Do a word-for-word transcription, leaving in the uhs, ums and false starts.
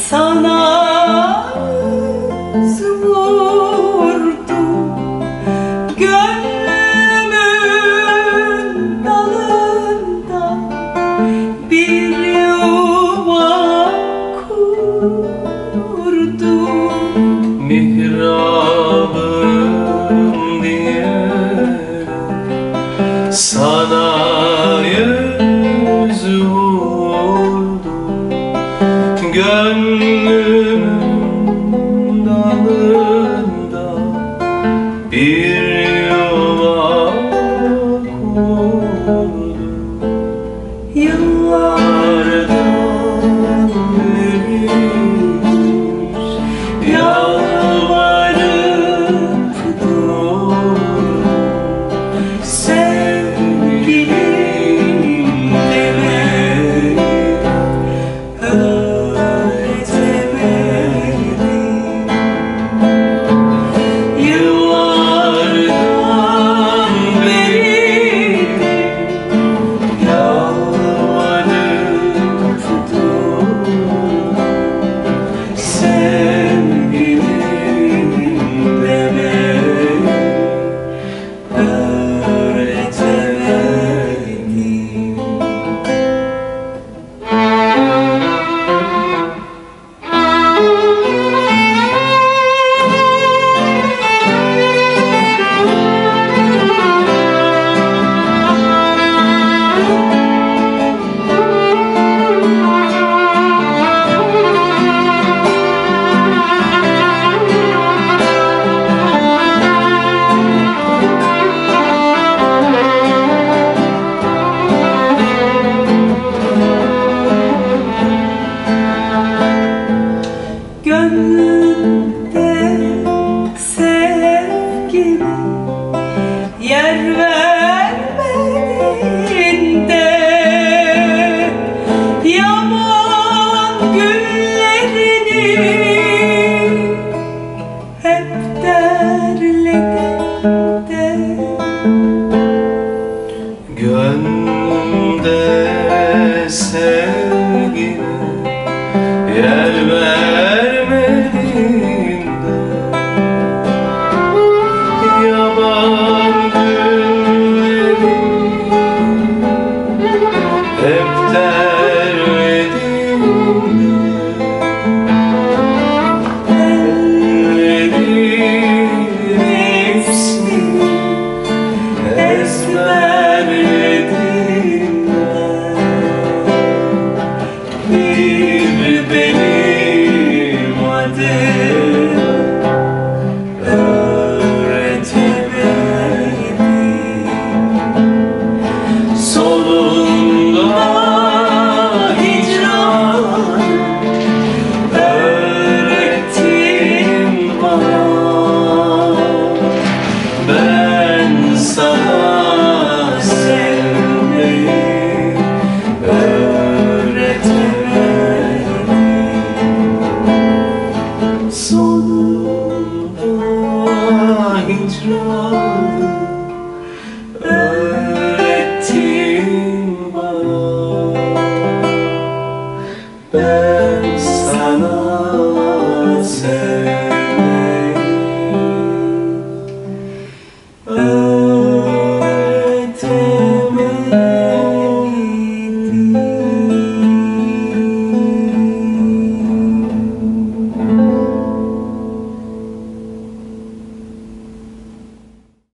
sana vurdu gönlümün dalında bir yuva kurdu. Mihrabım diye sana yüz vurdu gönlümün dalında bir yuva kurdu. Yıllardan beridir yalvarıp dururum, sevgilim demeyi öğretemedim. Yıllardan beridir yalvarıp dururum, sevgilim demeyi öğretemedim. Gönlümde sevgime yer vermedin de yaman günlerini hep derledin de. Gönlümde sevgime yer vermedin de yaban günleri hep derledin de. Ellerin ismini ezberledin de bir benim adım öğretemedin. Solunda hicran öğrettin bana, ben sana sevmeyi öğretemedim. Sonunda hicran